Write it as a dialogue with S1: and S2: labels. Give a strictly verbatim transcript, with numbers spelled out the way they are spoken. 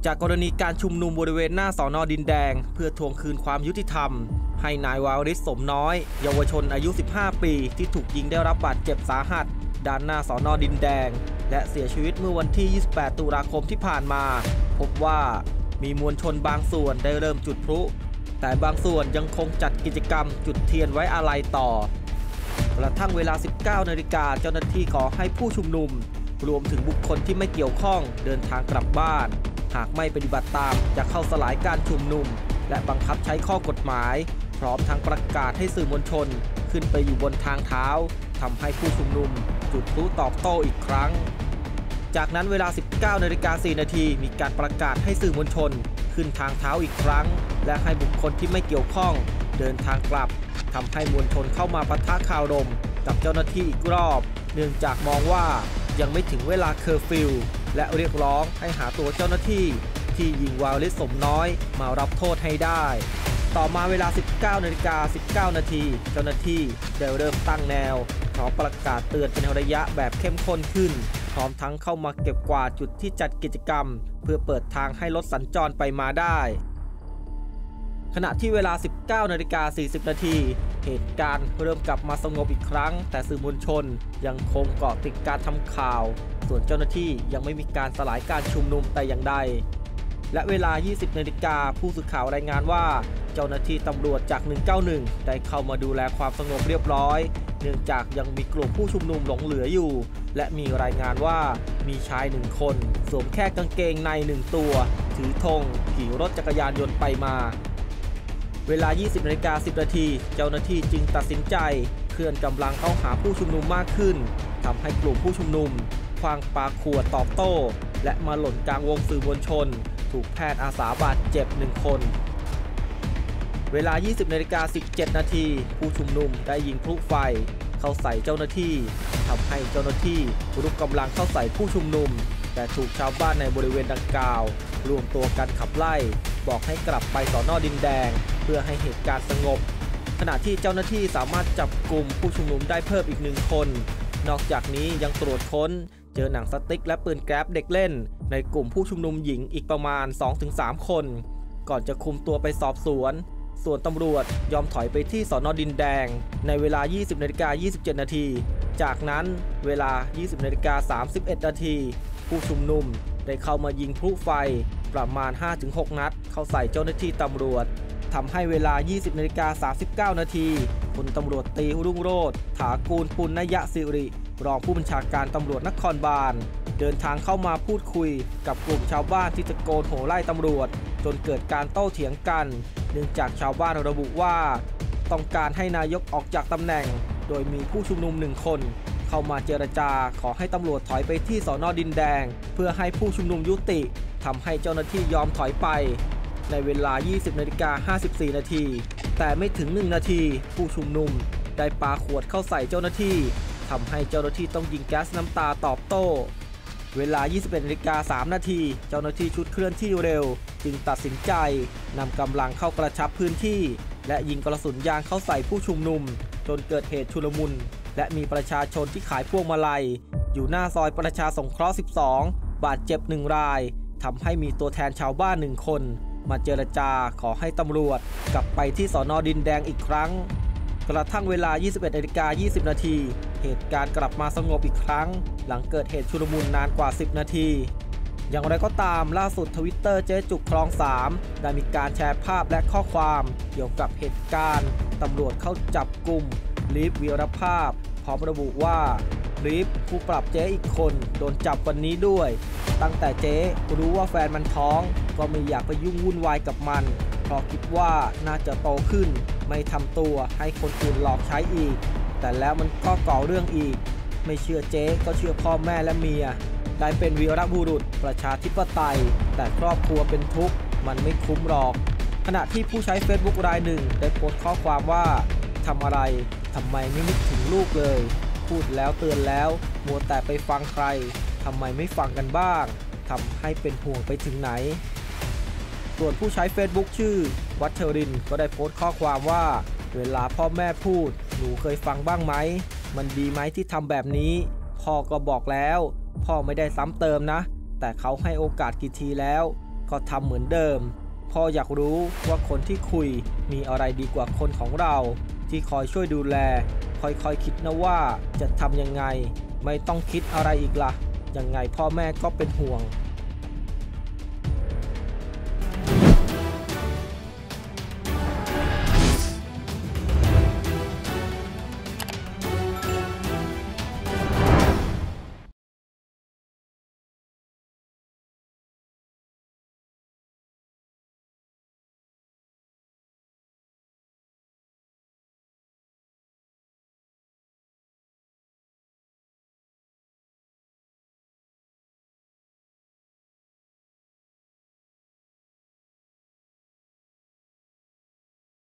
S1: จากกรณีการชุมนุมบริเวณหน้าสน.ดินแดงเพื่อทวงคืนความยุติธรรมให้นายวรริศ สมน้อยเยาวชนอายุสิบห้าปีที่ถูกยิงได้รับบาดเจ็บสาหัสด้านหน้าสน.ดินแดงและเสียชีวิตเมื่อวันที่ยี่สิบแปดตุลาคมที่ผ่านมาพบว่ามีมวลชนบางส่วนได้เริ่มจุดพลุแต่บางส่วนยังคงจัดกิจกรรมจุดเทียนไว้อาลัยต่อกระทั่งเวลา สิบเก้านาฬิกา เจ้าหน้าที่ขอให้ผู้ชุมนุมรวมถึงบุคคลที่ไม่เกี่ยวข้องเดินทางกลับบ้านหากไม่ปฏิบัติตามจะเข้าสลายการชุมนุมและบังคับใช้ข้อกฎหมายพร้อมทั้งประกาศให้สื่อมวลชนขึ้นไปอยู่บนทางเท้าทำให้ผู้ชุมนุมจุดพลุตอบโต้อีกครั้งจากนั้นเวลา สิบเก้านาฬิกาสี่นาที มีการประกาศให้สื่อมวลชนขึ้นทางเท้าอีกครั้งและให้บุคคลที่ไม่เกี่ยวข้องเดินทางกลับทำให้มวลชนเข้ามาปะทะคารมกับเจ้าหน้าที่อีกรอบเนื่องจากมองว่ายังไม่ถึงเวลาเคอร์ฟิวและเรียกร้องให้หาตัวเจ้าหน้าที่ที่ยิงวรริศ สมน้อยมารับโทษให้ได้ต่อมาเวลา สิบเก้านาฬิกาสิบเก้านาที เจ้าหน้าที่ได้เริ่มตั้งแนวพร้อมประกาศเตือนเป็นระยะแบบเข้มข้นขึ้นพร้อมทั้งเข้ามาเก็บกวาดจุดที่จัดกิจกรรมเพื่อเปิดทางให้รถสัญจรไปมาได้ขณะที่เวลา สิบเก้านาฬิกาสี่สิบนาที เหตุการณ์เริ่มกลับมาสงบอีกครั้งแต่สื่อมวลชนยังคงเกาะติดการทำข่าวส่วนเจ้าหน้าที่ยังไม่มีการสลายการชุมนุมแต่อย่างใดและเวลา ยี่สิบนาฬิกา ผู้สื่อข่าวรายงานว่าเจ้าหน้าที่ตำรวจจากหนึ่งเก้าหนึ่งได้เข้ามาดูแลความสงบเรียบร้อยเนื่องจากยังมีกลุ่มผู้ชุมนุมหลงเหลืออยู่และมีรายงานว่ามีชายหนึ่งคนสวมแค่กางเกงในหนึ่งตัวถือธงขี่รถจักรยานยนต์ไปมาเวลา ยี่สิบนาฬิกาสิบนาที เจ้าหน้าที่จึงตัดสินใจเคลื่อนกำลังเข้าหาผู้ชุมนุมมากขึ้นทำให้กลุ่มผู้ชุมนุมขว้างปาขวดตอบโต้และมาหล่นกลางวงสื่อมวลชนถูกแพทย์อาสาบาดเจ็บหนึ่งคนเวลา ยี่สิบนาฬิกาสิบเจ็ดนาที ผู้ชุมนุมได้ยิงพลุไฟเข้าใส่เจ้าหน้าที่ทำให้เจ้าหน้าที่รุกกำลังเข้าใส่ผู้ชุมนุมแต่ถูกชาวบ้านในบริเวณดังกล่าวรวมตัวกันขับไล่บอกให้กลับไปสน.ดินแดงเพื่อให้เหตุการณ์สงบขณะที่เจ้าหน้าที่สามารถจับกลุ่มผู้ชุมนุมได้เพิ่มอีกหนึ่งคนนอกจากนี้ยังตรวจค้นเจอหนังสติ๊กและปืนแก๊ปเด็กเล่นในกลุ่มผู้ชุมนุมหญิงอีกประมาณ สองถึงสาม คนก่อนจะคุมตัวไปสอบสวนส่วนตำรวจยอมถอยไปที่สน.ดินแดงในเวลา ยี่สิบนาฬิกายี่สิบเจ็ดนาทีจากนั้นเวลา ยี่สิบนาฬิกาสามสิบเอ็ดนาทีผู้ชุมนุมได้เข้ามายิงพลุไฟประมาณ ห้าถึงหก นัดเข้าใส่เจ้าหน้าที่ตำรวจทำให้เวลา ยี่สิบนาฬิกาสามสิบเก้านาทีพลตำรวจตรีรุ่งโรจน์ถากูลปุณณยสิริรองผู้บัญชาการตำรวจนครบาลเดินทางเข้ามาพูดคุยกับกลุ่มชาวบ้านที่ตะโกนโห่ไล่ตำรวจจนเกิดการโต้เถียงกันเนื่องจากชาวบ้านระบุว่าต้องการให้นายกออกจากตำแหน่งโดยมีผู้ชุมนุมหนึ่งคนเข้ามาเจรจาขอให้ตำรวจถอยไปที่สน.ดินแดงเพื่อให้ผู้ชุมนุมยุติทำให้เจ้าหน้าที่ยอมถอยไปในเวลา ยี่สิบนาฬิกาห้าสิบสี่นาทีแต่ไม่ถึงหนึ่งนาทีผู้ชุมนุมได้ปาขวดเข้าใส่เจ้าหน้าที่ทำให้เจ้าหน้าที่ต้องยิงแก๊สน้ำตาตอบโต้เวลา ยี่สิบเอ็ดนาฬิกาสามนาทีเจ้าหน้าที่ชุดเคลื่อนที่เร็วจึงตัดสินใจนำกำลังเข้ากระชับพื้นที่และยิงกระสุนยางเข้าใส่ผู้ชุมนุมจนเกิดเหตุชุลมุนและมีประชาชนที่ขายพวงมาลัยอยู่หน้าซอยประชาสงเคราะห์สิบสองบาดเจ็บหนึ่งรายทำให้มีตัวแทนชาวบ้านหนึ่งคนมาเจรจาขอให้ตำรวจกลับไปที่สน.ดินแดงอีกครั้งกระทั่งเวลา ยี่สิบเอ็ดนาฬิกายี่สิบนาทีเหตุการณ์กลับมาสงบอีกครั้งหลังเกิดเหตุชุลมุนนานกว่าสิบนาทีอย่างไรก็ตามล่าสุด ทวิตเตอร์ เจ๊จุกคลองสามได้มีการแชร์ภาพและข้อความเกี่ยวกับเหตุการณ์ตำรวจเข้าจับกลุ่มลีฟวีรภาพพร้อมระบุว่าลีฟผู้ปรับเจ๊อีกคนโดนจับวันนี้ด้วยตั้งแต่เจ๊รู้ว่าแฟนมันท้องก็ไม่อยากไปยุ่งวุ่นวายกับมันเพราะคิดว่าน่าจะโตขึ้นไม่ทำตัวให้คนอื่นหลอกใช้อีกแต่แล้วมันก็ก่อเรื่องอีกไม่เชื่อเจ๊ก็เชื่อพ่อแม่และเมียได้เป็นวีรบุรุษประชาธิปไตยแต่ครอบครัวเป็นทุกข์มันไม่คุ้มหรอกขณะที่ผู้ใช้ เฟซบุ๊ก รายหนึ่งได้โพสต์ข้อความว่าทำอะไรทำไมไม่นึกถึงลูกเลยพูดแล้วเตือนแล้วมัวแต่ไปฟังใครทำไมไม่ฟังกันบ้างทำให้เป็นห่วงไปถึงไหนส่วนผู้ใช้ เฟซบุ๊ก ชื่อวัชรินทร์ก็ได้โพสต์ข้อความว่าเวลาพ่อแม่พูดหนูเคยฟังบ้างไหมมันดีไหมที่ทำแบบนี้พ่อก็บอกแล้วพ่อไม่ได้ซ้ำเติมนะแต่เขาให้โอกาสกี่ทีแล้วก็ทำเหมือนเดิมพ่ออยากรู้ว่าคนที่คุยมีอะไรดีกว่าคนของเราที่คอยช่วยดูแลค่อยๆ ค, คิดนะว่าจะทำยังไงไม่ต้องคิดอะไรอีกละ่ะยังไงพ่อแม่ก็เป็นห่วง